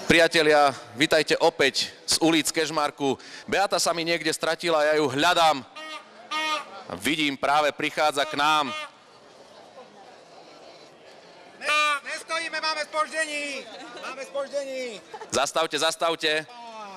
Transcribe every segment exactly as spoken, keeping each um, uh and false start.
Priatelia, vitajte opäť z ulic Kežmarku. Beata sa mi niekde stratila, ja ju hľadám. Vidím, práve prichádza k nám. Nestojíme, máme spoždení! Máme spoždení! Zastavte, zastavte.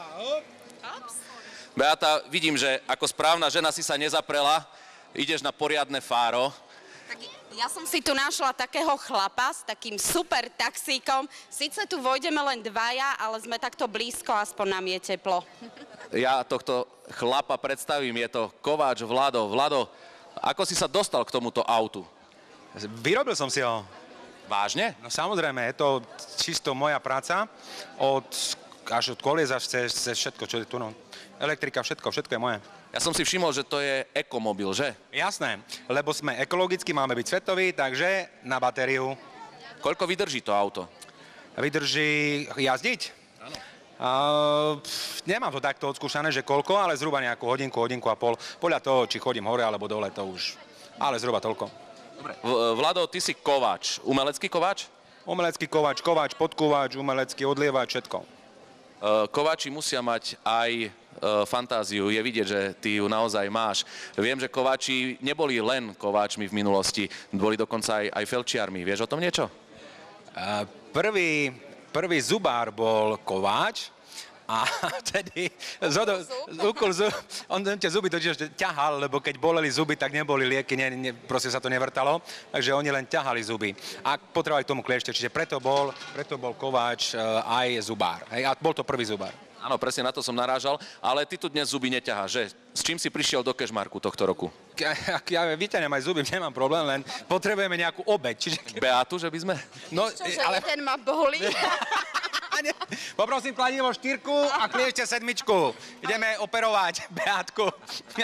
Beata, vidím, že ako správna žena si sa nezaprela. Ideš na poriadne fáro. Tak ja som si tu našla takého chlapa s takým super taxíkom. Sice tu vojdeme len dvaja, ale sme takto blízko, aspoň nám je teplo. Ja tohto chlapa predstavím, je to kováč Vlado. Vlado, ako si sa dostal k tomuto autu? Vyrobil som si ho. Vážne? No samozrejme, je to čisto moja práca. Od, až od kolies až cez, cez všetko, čo je tu. No. Elektrika, všetko, všetko je moje. Ja som si všimol, že to je ekomobil, že? Jasné, lebo sme ekologicky, máme byť svetoví, takže na batériu. Koľko vydrží to auto? Vydrží jazdiť? Áno. Uh, nemám to takto odskúšané, že koľko, ale zhruba nejakú hodinku, hodinku a pol. Podľa toho, či chodím hore alebo dole, to už. Ale zhruba toľko. Dobre. Vlado, ty si kováč. Umelecký kováč? Umelecký kováč, kováč, podkováč, umelecký odlievač, všetko. Uh, kováči musia mať aj fantáziu, je vidieť, že ty ju naozaj máš. Viem, že kováči neboli len kováčmi v minulosti, boli dokonca aj, aj felčiarmi. Vieš o tom niečo? Uh, prvý, prvý zubár bol kováč a vtedy zhodol, úkol zub, on tie zuby totiž ťahal, lebo keď boleli zuby, tak neboli lieky, ne, ne, proste sa to nevrtalo, takže oni len ťahali zuby. A potrebovali k tomu kliešte, čiže preto bol, preto bol kováč uh, aj zubár. Hej, a bol to prvý zubár. Áno, presne na to som narážal, ale ty tu dnes zuby neťaháš, že? S čím si prišiel do Kežmarku tohto roku? Ja, ja vyťaňam aj zuby, nemám problém, len potrebujeme nejakú obeť. Čiže... Beatu, že by sme? No, Čože ale... jeden ma bolí. Poprosím kladivo štyrku a kliešte sedmičku. Ideme operovať Beátku. uh,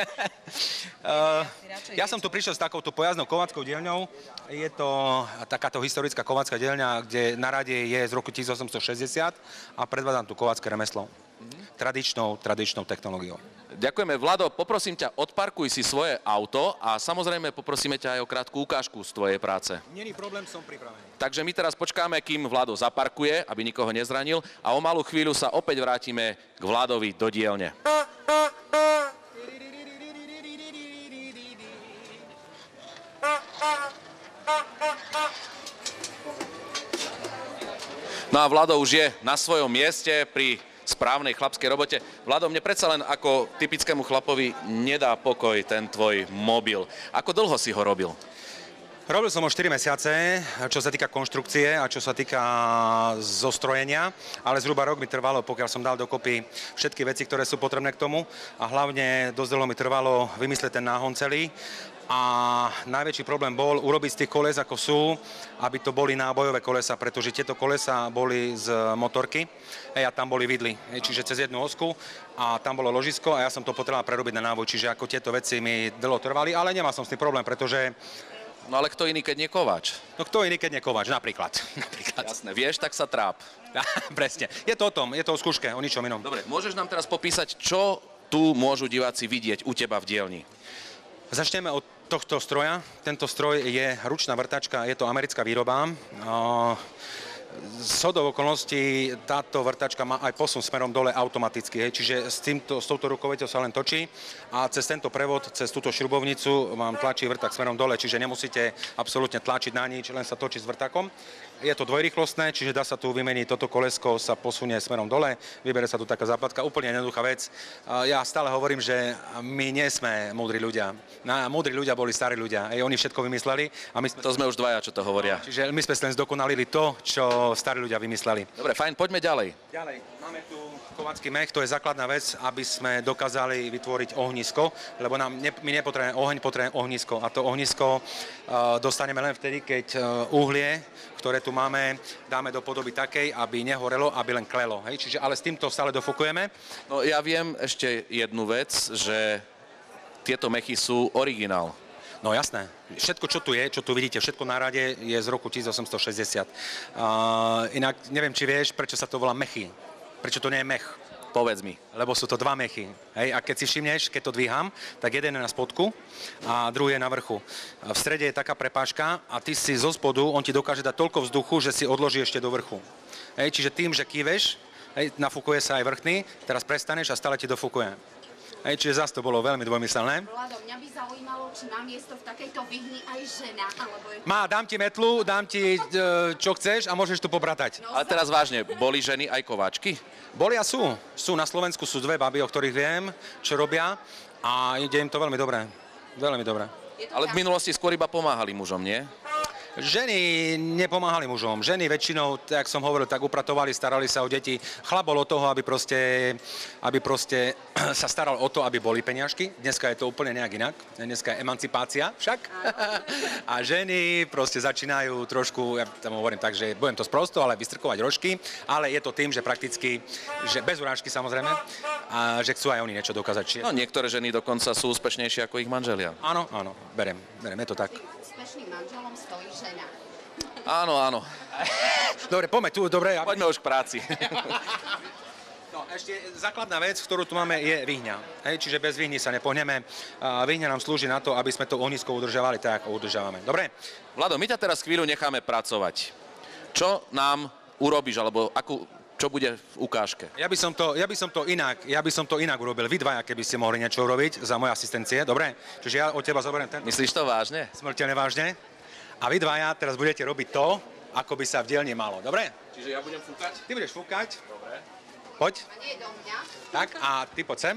ja som tu prišiel s takouto pojazdnou kováckou dielňou. Je to takáto historická kovácka dielňa, kde na rade je z roku tisícosemstošesťdesiat a predvádzam tu kovácké remeslo. Tradičnou, tradičnou technológiou. Ďakujeme. Vlado, poprosím ťa, odparkuj si svoje auto a samozrejme poprosíme ťa aj o krátku ukážku z tvojej práce. Není problém, som pripravený. Takže my teraz počkáme, kým Vlado zaparkuje, aby nikoho nezranil a o malú chvíľu sa opäť vrátime k Vladovi do dielne. No a Vlado už je na svojom mieste pri správnej chlapskej robote. Vlado, mne predsa len ako typickému chlapovi nedá pokoj ten tvoj mobil. Ako dlho si ho robil? Robil som ho štyri mesiace, čo sa týka konštrukcie a čo sa týka zostrojenia, ale zhruba rok mi trvalo, pokiaľ som dal dokopy všetky veci, ktoré sú potrebné k tomu a hlavne dosť dlho mi trvalo vymyslieť ten náhon celý. A najväčší problém bol urobiť z tých koles, ako sú, aby to boli nábojové kolesa, pretože tieto kolesa boli z motorky a tam boli vidly, čiže cez jednu osku a tam bolo ložisko a ja som to potreboval prerobiť na náboj, čiže ako tieto veci mi dlho trvali, ale nemal som s tým problém, pretože... No ale kto iný, keď nie kováč? No kto iný, keď nie kováč, napríklad. napríklad. Jasné, vieš, tak sa tráp. Presne, je to o tom, je to o skúške, o ničom inom. Dobre, môžeš nám teraz popísať, čo tu môžu diváci vidieť u teba v dielni? Začneme od tohto stroja. Tento stroj je ručná vrtačka, je to americká výroba. Zhodou okolností táto vrtačka má aj posun smerom dole automaticky, hej. Čiže s, týmto, s touto rukoveťou sa len točí a cez tento prevod, cez túto šrubovnicu vám tlačí vrták smerom dole, čiže nemusíte absolútne tlačiť na nič, len sa točí s vrtakom. Je to dvojrýchlostné, čiže dá sa tu vymeniť, toto kolesko sa posunie smerom dole, vybere sa tu taká záplatka, úplne jednoduchá vec. Ja stále hovorím, že my nie sme múdri ľudia. Múdri ľudia boli starí ľudia, aj oni všetko vymysleli. A my sme... To sme už dvaja, čo to hovoria. Čiže my sme len zdokonalili to, čo starí ľudia vymysleli. Dobre, fajn, poďme ďalej. Ďalej, máme tu kovácky mech, to je základná vec, aby sme dokázali vytvoriť ohnisko, lebo nám ne, my nepotrebujeme oheň, potrebujeme ohnisko. A to ohnisko uh, dostaneme len vtedy, keď uh, uhlie, ktoré tu máme, dáme do podoby takej, aby nehorelo, aby len klelo. Hej? Čiže, ale s týmto stále dofukujeme. No ja viem ešte jednu vec, že tieto mechy sú originál. No jasné. Všetko, čo tu je, čo tu vidíte, všetko na rade je z roku tisícosemstošesťdesiat. Uh, inak neviem, či vieš, prečo sa to volá mechy. Prečo to nie je mech? Povedz mi. Lebo sú to dva mechy. Hej? A keď si všimneš, keď to dvíham, tak jeden je na spodku a druhý je na vrchu. A v strede je taká prepážka a ty si zo spodu, on ti dokáže dať toľko vzduchu, že si odloží ešte do vrchu. Hej? Čiže tým, že kýveš, hej, nafúkuje sa aj vrchný, teraz prestaneš a stále ti dofúkuje. Hej, čiže zase to bolo veľmi dvojmyselné. Vlado, mňa by zaujímalo, či má miesto v takejto vyhni aj žena, alebo je... Má, dám ti metlu, dám ti, e, čo chceš a môžeš tu pobratať. Ale teraz vážne, boli ženy aj kováčky? Boli a sú. Sú na Slovensku, sú dve baby, o ktorých viem, čo robia a ide im to veľmi dobre. Veľmi dobre. Ale v minulosti skôr iba pomáhali mužom, nie? Ženy nepomáhali mužom. Ženy väčšinou, tak som hovoril, tak upratovali, starali sa o deti. Chlap bol od toho, aby proste, aby proste sa staral o to, aby boli peniažky. Dneska je to úplne nejak inak. Dneska je emancipácia však. A ženy proste začínajú trošku, ja tam hovorím tak, že budem to sprosto, ale vystrkovať rožky. Ale je to tým, že prakticky, že bez urážky samozrejme, a že chcú aj oni niečo dokázať. No niektoré ženy dokonca sú úspešnejšie ako ich manželia. Áno, áno, berem, berem, je to tak. Úspešným manželom stojí žena. Áno, áno. Dobre, poďme tu, dobre. Ja... Poďme už k práci. No, ešte základná vec, ktorú tu máme, je vyhňa. Hej, čiže bez vyhni sa nepohneme. A vyhňa nám slúži na to, aby sme to ohnisko udržavali tak, ako udržávame. Dobre? Vlado, my ťa teraz chvíľu necháme pracovať. Čo nám urobíš, alebo akú, čo bude v ukážke? Ja by som to, ja by som to inak, ja by som to inak urobil. Vy dvaja, keby ste mohli niečo urobiť za moje asistencie, dobre? Čiže ja od teba zoberiem ten Myslíš to vážne? smrteľne vážne. A vy dvaja teraz budete robiť to, ako by sa v dielni malo, dobre? Čiže ja budem fúkať? Ty budeš fúkať. Dobre. Poď. A nie do mňa. Tak, a ty poď sem.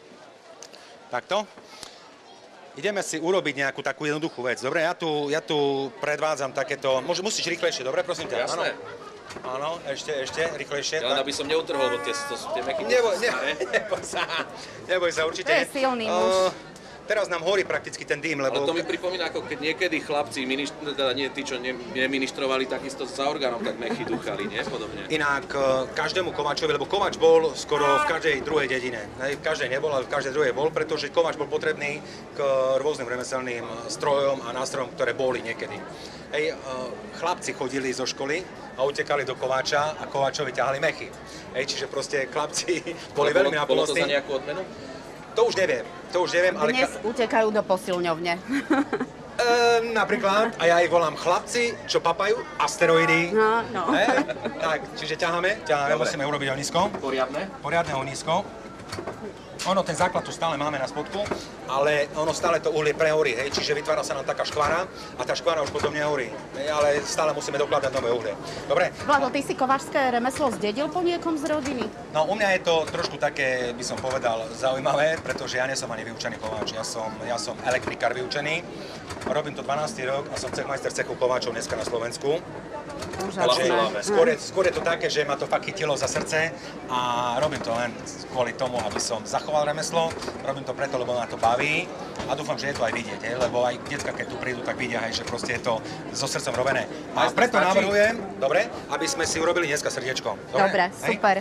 Takto. Ideme si urobiť nejakú takú jednoduchú vec. Dobre, ja tu, ja tu predvádzam takéto... Môž, musíš rýchlejšie, dobre, prosím ťa? Jasné. Áno, ešte, ešte, rýchlejšie. Ja len tak. aby som neutrhol, bo tie, to sú tie meky. Neboj, ne, neboj sa, neboj sa, určite. To je silný muž. Uh, teraz nám horí prakticky ten dým, Ale lebo... to mi pripomína, ako keď niekedy chlapci, ministr, teda nie tí, čo ne, neministrovali, takisto za orgánom tak mechy dúchali, nie? Podobne. Inak uh, každému kovačovi, lebo kovač bol skoro v každej druhej dedine. Hej, v každej nebol, ale v každej druhej bol, pretože kovač bol potrebný k rôznym remeselným strojom a nástrojom, ktoré boli niekedy. Hej, uh, chlapci chodili zo školy a utekali do kováča a kováčovi ťahali mechy. Hej, čiže proste chlapci boli bolo, veľmi bolo to za nápomocní. nejakú odmenu? To už neviem, to už neviem, ale... Dnes utekajú do posilňovne. E, napríklad, a ja ich volám chlapci, čo papajú asteroidy. No, no. Hej, tak, čiže ťaháme, ťaháme, Dobre. musíme urobiť ohnisko. Poriadne? Poriadne ohnisko. Ono, ten základ tu stále máme na spodku, ale ono stále to uhlie prehorí, hej, čiže vytvára sa nám taká škvara a tá škvara už potom nehorí, hej, ale stále musíme dokladať nové uhlie. Dobre? Vlado, ty si kováčské remeslo zdedil po niekom z rodiny? No u mňa je to trošku také, by som povedal, zaujímavé, pretože ja nie som ani vyučený kováč, ja som, ja som elektrikár vyučený, robím to dvanásty rok a som cechmajster cechu kováčov dneska na Slovensku. Takže skôr je, skôr je to také, že ma to fakt chytilo za srdce a robím to len kvôli tomu, aby som zachoval remeslo, robím to preto, lebo ma to baví a dúfam, že je to aj vidieť, hej, lebo aj decka, keď tu prídu, tak vidia, hej, že proste je to so srdcom robené. A Majster, preto stačí? navrhujem, dobre, aby sme si urobili dneska srdiečko. Dobre, Hej? super.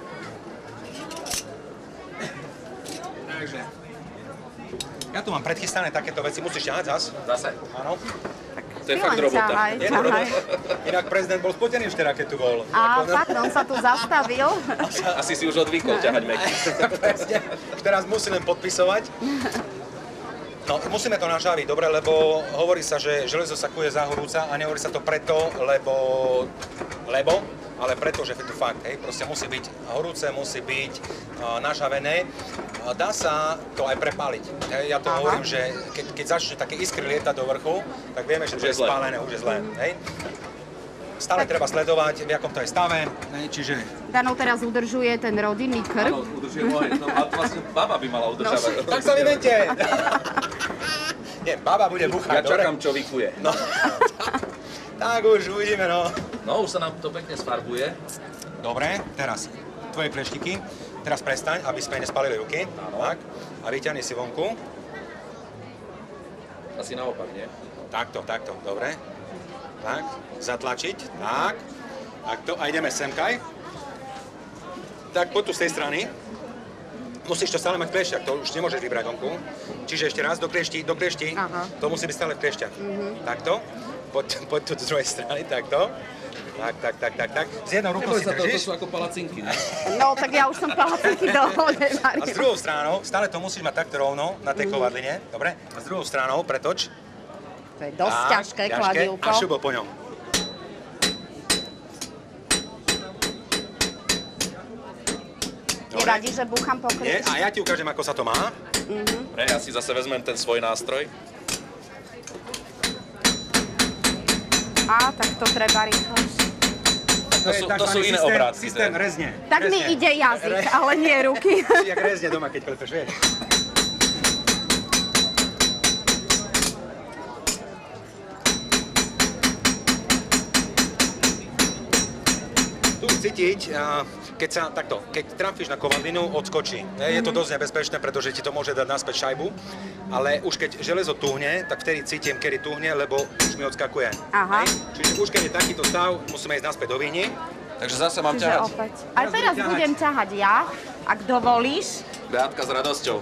Takže, ja tu mám predchystané takéto veci, musíš ťahať zas. Zase. Áno. To je fakt robota. Ťahaj, Je to ťahaj. robota. Inak prezident bol spotený včera, keď tu bol. A Ako- fakt, on sa tu zastavil. Asi si už odvykol ťahať meky. Presne. Už teraz musí len podpisovať. No, musíme to nažaviť, dobre, lebo hovorí sa, že železo sa kuje za horúca a nehovorí sa to preto, lebo, lebo, ale preto, že je to fakt, hej, proste musí byť horúce, musí byť uh, nažavené. A dá sa to aj prepáliť. Hej, ja to Aha. hovorím, že keď, keď začne také iskry lietať do vrchu, tak vieme, že to Už je je zle. spálené, už je zlé. Hej. Stále treba sledovať, v akom to je stave, hej, čiže... Dano teraz udržuje ten rodinný krb. Áno, udržujem oheň. No, a vlastne baba by mala udržávať. Tak sa vymente! Nie, baba bude buchať, Ja čakám, čo vykuje. No, tak už uvidíme, no. No, už sa nám to pekne sfarbuje. Dobre, teraz tvoje pleštiky. Teraz prestaň, aby sme nespalili ruky. Tak. A vyťahni si vonku. Asi naopak, nie? Takto, takto, dobre. Tak, zatlačiť, tak. Takto, a ideme semkaj. Tak, poď tu z tej strany. Musíš to stále mať v kliešťach, to už nemôžeš vybrať vonku. Čiže ešte raz, do kliešti, do kliešti. Aha. To musí byť stále v kliešťach. Takto. Poď, poď tu z druhej strany, takto. Tak, tak, tak, tak, tak. S jednou rukou si Neboj sa, to, to držíš. sú ako palacinky, ne? No, tak ja už som palacinky dlho A s nevarila. druhou stranou, stále to musíš mať takto rovno na tej kovadline, dobre? A s druhou stranou pretoč. To je dosť Tak, ťažké kladivko. A šubo po ňom. Máte radi, že búcham po Nie? kryči? A ja ti ukážem, ako sa to má. Dobre, ja si zase vezmem ten svoj nástroj. Á, tak to treba rýchlejšie. To sú, to sú takzvaný iné systém- obrátky. Systém to je. rezne. Tak mi Rezne. ide jazyk, Re- ale nie ruky. Jak rezne doma, keď klepeš, vieš. Tu cítiť, a keď sa takto, keď trafíš na kovadlinu, odskočí. Je to dosť nebezpečné, pretože ti to môže dať naspäť šajbu, ale už keď železo tuhne, tak vtedy cítim, kedy tuhne, lebo už mi odskakuje. Aha. Hej? Čiže už keď je takýto stav, musíme ísť naspäť do výhni. Takže zase mám Čiže ťahať. opäť. Aj teraz ťahať. budem ťahať ja, ak dovolíš. Beatka s radosťou.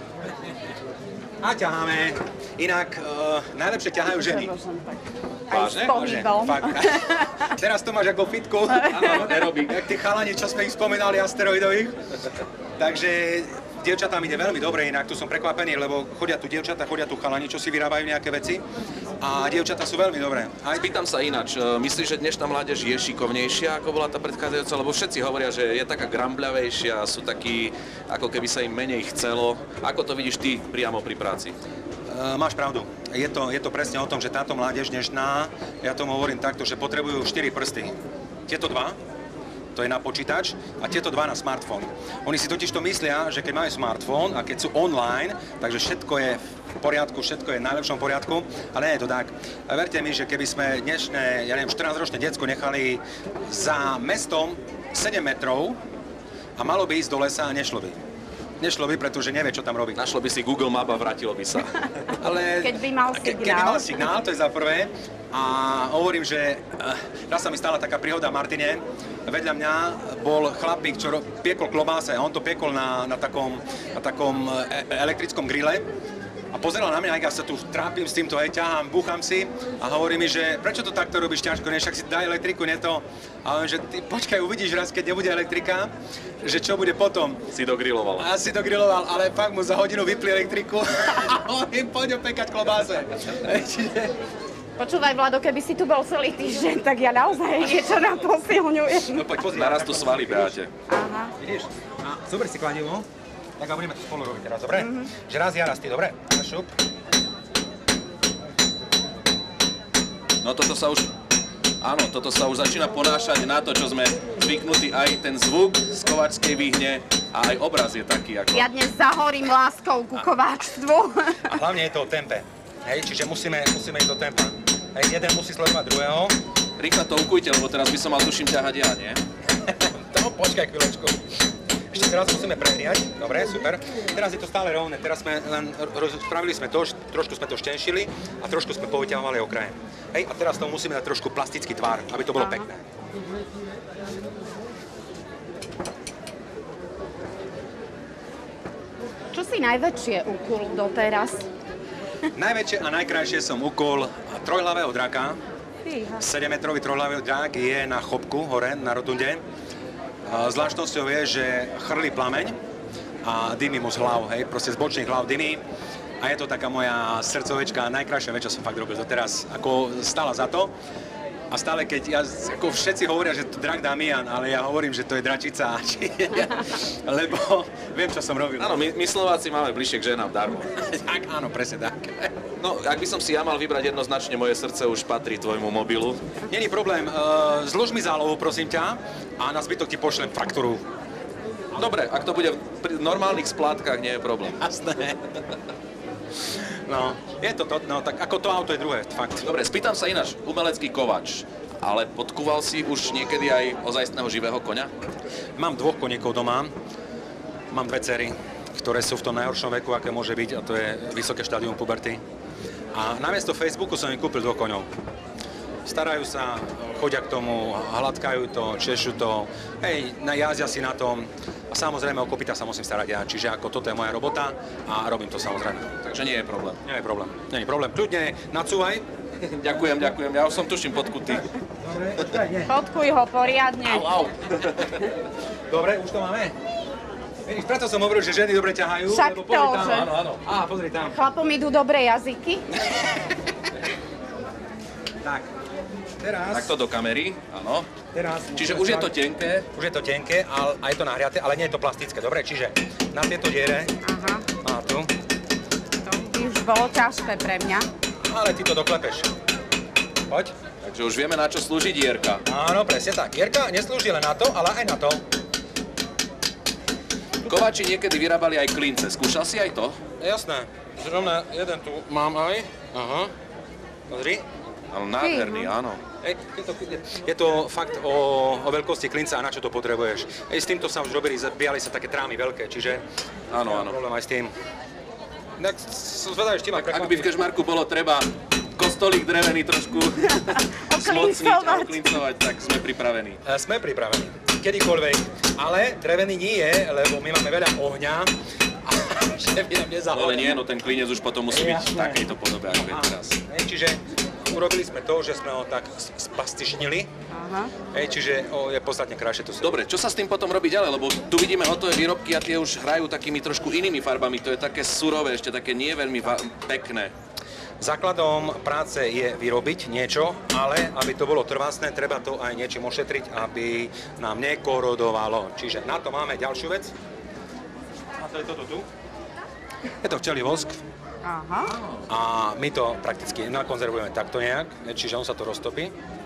A ťaháme. Inak uh, najlepšie ťahajú ženy. Aj s Vážne? pohybom. Fakt. Teraz to máš ako fitku. Áno, aerobik. Jak tí chalani, čo sme ich spomínali, asteroidových. Takže dievčatám ide veľmi dobre, inak tu som prekvapený, lebo chodia tu dievčatá, chodia tu chalani, čo si vyrábajú nejaké veci. A dievčatá sú veľmi dobré. Aj Spýtam sa ináč, e, myslíš, že dnešná mládež je šikovnejšia, ako bola tá predchádzajúca? Lebo všetci hovoria, že je taká grambľavejšia, sú takí, ako keby sa im menej chcelo. Ako to vidíš ty priamo pri práci? Uh, máš pravdu. Je to, je to presne o tom, že táto mládež dnešná, ja tomu hovorím takto, že potrebujú štyri prsty. Tieto dva, to je na počítač, a tieto dva na smartfón. Oni si totiž to myslia, že keď majú smartfón a keď sú online, takže všetko je v poriadku, všetko je v najlepšom poriadku, ale nie je to tak. A verte mi, že keby sme dnešné, ja neviem, štrnásťročné decko nechali za mestom sedem metrov a malo by ísť do lesa a nešlo by. Nešlo by, pretože nevie, čo tam robí. Našlo by si Google Map a vrátilo by sa. Ale Keď by mal ke, signál. Keby mal signál, to je za prvé. A hovorím, že uh, raz sa mi stala taká príhoda v Martine. Vedľa mňa bol chlapík, čo ro- piekol klobáse a on to piekol na, na takom, na takom e- elektrickom grille. A pozeral na mňa, jak ja sa tu trápim s týmto, hej, ťahám, búcham si a hovorí mi, že prečo to takto robíš ťažko, než však si daj elektriku, nie to. A on, že ty počkaj, uvidíš raz, keď nebude elektrika, že čo bude potom. Si dogriloval. A si to griloval, ale fakt mu za hodinu vypli elektriku a hovorím, poď opekať klobáse. Čiže... Počúvaj, Vlado, keby si tu bol celý týždeň, tak ja naozaj niečo na posilňujem. No poď pozri. Narastú svaly, Beate. Aha. Vidíš? A zober si kladivo, tak a budeme to spolu robiť teraz, dobre? Mm-hmm. Že raz ja, raz ty, dobre? Šup. No toto sa už... Áno, toto sa už začína ponášať na to, čo sme zvyknutí, aj ten zvuk z kováčskej výhne a aj obraz je taký ako... Ja dnes zahorím láskou ku kováčstvu. A hlavne je to o tempe. Hej, čiže musíme, musíme ísť do tempa. Hej, jeden musí sledovať druhého. Rýchlo to ukujte, lebo teraz by som mal tuším ťahať ja, nie? To počkaj chvíľočku. Ešte teraz musíme prehriať. Dobre, super. Teraz je to stále rovné. Teraz sme len roz, spravili sme to, trošku sme to štenšili a trošku sme povyťahovali okraje. Hej, a teraz tomu musíme dať trošku plastický tvar, aby to bolo Aha. pekné. Čo si najväčšie ukul doteraz? Najväčšie a najkrajšie som ukol trojhlavého draka. Fíha. sedemmetrový trojhlavý drak je na chopku hore na rotunde. Zvláštnosťou je, že chrlí plameň a dymí mu z hlav, hej, proste z bočných hlav dymí. A je to taká moja srdcovečka, najkrajšia vec, čo som fakt robil doteraz, ako stála za to. A stále, keď ja, ako všetci hovoria, že to drak Damian, ale ja hovorím, že to je dračica, či, lebo viem, čo som robil. Áno, my, my Slováci máme bližšie k ženám darmo. Tak, áno, presne tak. No, ak by som si ja mal vybrať jednoznačne, moje srdce už patrí tvojmu mobilu. Není problém, uh, zlož mi zálohu, prosím ťa, a na zbytok ti pošlem faktúru. Dobre, ak to bude pri normálnych splátkach, nie je problém. Jasné. No, je to to, no, tak ako to auto je druhé, fakt. Dobre, spýtam sa ináč, umelecký kovač, ale podkúval si už niekedy aj ozajstného živého koňa? Mám dvoch koníkov doma, mám dve dcery, ktoré sú v tom najhoršom veku, aké môže byť, a to je vysoké štádium puberty. A namiesto Facebooku som im kúpil dvoch koňov. Starajú sa, chodia k tomu, hladkajú to, češu to, hej, jazdia si na tom. A samozrejme o kopyta sa musím starať ja, čiže ako toto je moja robota a robím to samozrejme. Takže nie je problém. Nie je problém, nie je problém. Kľudne nacúvaj. Ďakujem, ďakujem, ja už som tuším podkutý. Dobre, nie. Podkuj ho poriadne. Au, au. Dobre, už to máme. Vidíš, preto som hovoril, že ženy dobre ťahajú, Však lebo pozri to, tam. že? Áno, áno. Á, pozri tam. Chlapom idú dobré jazyky. Tak. teraz... Takto do kamery, áno. Teraz Čiže už je to tenké. Už je to tenké, ale aj to nahriaté, ale nie je to plastické. Dobre, čiže na tieto diere Aha, a tu, to by už bolo ťažké pre mňa. ale ty to doklepeš. Poď. Takže už vieme, na čo slúži dierka. Áno, presne tak. Dierka neslúži len na to, ale aj na to. Kováči niekedy vyrábali aj klince. Skúšal si aj to? Jasné. Zrovna jeden tu mám aj. Aha. Pozri. Ale nádherný, áno. Ej, je, to, je to fakt o, o veľkosti klinca a na čo to potrebuješ. Ej, s týmto sa už robili, zabíjali sa také trámy veľké, čiže... Áno, ja áno. problém aj s tým. Tak som zvedavý, či ma Ak by v Kežmarku bolo treba kostolík drevený trošku smocniť a oklincovať, tak sme pripravení. E, Sme pripravení. Kedykoľvek. Ale drevený nie je, lebo my máme veľa ohňa. A že by nám nezahorí. Ale nie, no ten klinec už potom musí byť v Jasné. takejto podobe, ako je teraz. Hej, čiže urobili sme to, že sme ho tak s- spastišnili. Aha. Hej, čiže o, je podstatne krajšie to. Dobre, čo sa s tým potom robí ďalej? Lebo tu vidíme hotové výrobky a tie už hrajú takými trošku inými farbami. To je také surové, ešte také nie veľmi va- pekné. Základom práce je vyrobiť niečo, ale aby to bolo trvácne, treba to aj niečím ošetriť, aby nám nekorodovalo. Čiže na to máme ďalšiu vec. A to je toto tu. Je to včelí vosk Aha. a my to prakticky nakonzervujeme takto nejak, čiže on sa to roztopí.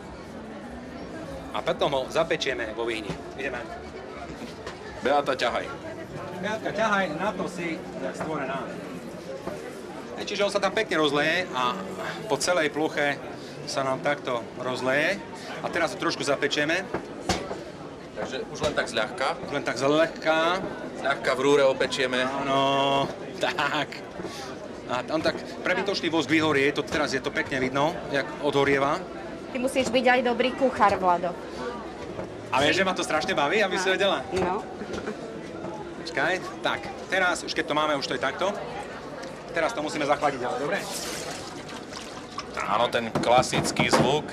A potom ho zapečieme vo výhni. Ideme. Beata, ťahaj. Beatka, ťahaj, na to si jak stvorená. E, Čiže on sa tam pekne rozleje a po celej pluche sa nám takto rozleje. A teraz to trošku zapečieme, Takže už len tak zľahka. len tak zľahka. Zľahka v rúre opečieme. Áno, tak. A on tak prebytočný vosk vyhorie, to teraz je to pekne vidno, jak odhorieva. Ty musíš byť aj dobrý kuchár, Vlado. A vieš, že ma to strašne baví, aby si vedela? No. Počkaj, tak, teraz, už keď to máme, už to je takto. Teraz to musíme zachladiť, ale dobre? Áno, ten klasický zvuk.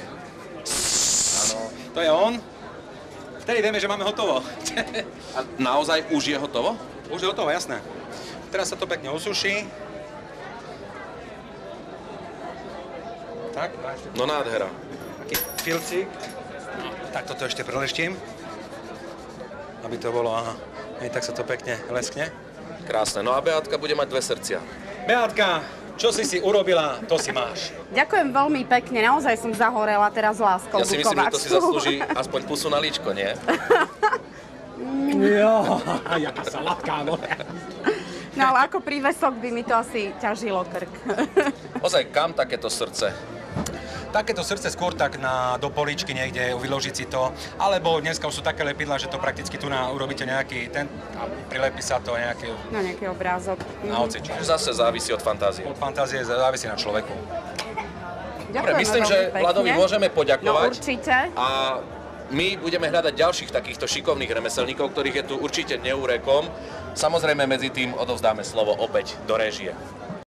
To je on. Vtedy vieme, že máme hotovo. A naozaj už je hotovo? Už je hotovo, jasné. Teraz sa to pekne osuší. Tak, a ešte No nádhera. taký filcík. No, tak toto ešte preleštím. Aby to bolo, aha. Hej, tak sa to pekne leskne. Krásne. No a Beatka bude mať dve srdcia. Beatka, čo si si urobila, to si máš. Ďakujem veľmi pekne, naozaj som zahorela teraz láskou Ja si ku myslím, že to si kováčku. zaslúži aspoň pusu na líčko, nie? Jo, jaká sladká, no. No ale ako prívesok by mi to asi ťažilo krk. Ozaj, kam takéto srdce? Takéto srdce skôr tak na, do poličky niekde, vyložiť si to. Alebo dneska už sú také lepidlá, že to prakticky tu na, urobíte nejaký ten a prilepí sa to nejaký Na nejaký obrázok. na oci. Čiže Zase závisí od fantázie. od fantázie závisí na človeku. Dobre, Ďakujeme myslím, veľmi že pekne. Vladovi môžeme No poďakovať. určite. A my budeme hľadať ďalších takýchto šikovných remeselníkov, ktorých je tu určite neúrekom. Samozrejme, medzi tým odovzdáme slovo opäť do réžie.